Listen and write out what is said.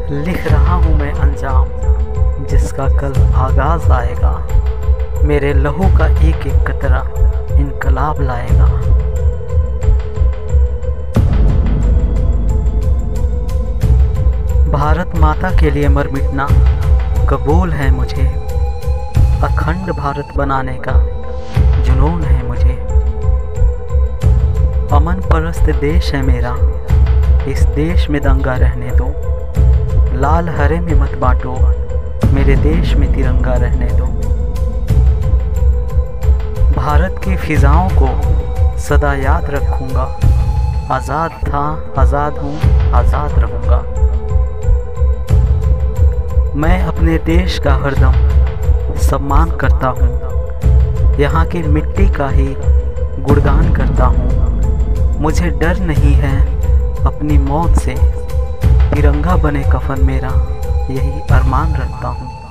लिख रहा हूँ मैं अंजाम जिसका कल आगाज आएगा। मेरे लहू का एक एक कतरा इनकलाब लाएगा। भारत माता के लिए मर मिटना कबूल है मुझे। अखंड भारत बनाने का जुनून है मुझे। अमन परस्त देश है मेरा, इस देश में दंगा रहने दो। लाल हरे में मत बांटो, मेरे देश में तिरंगा रहने दो। भारत की फिजाओं को सदा याद रखूंगा। आज़ाद था, आज़ाद हूँ, आज़ाद रहूँगा। मैं अपने देश का हरदम सम्मान करता हूँ। यहाँ की मिट्टी का ही गुणगान करता हूँ। मुझे डर नहीं है अपनी मौत से। तिरंगा बने कफन मेरा, यही अरमान रखता हूँ।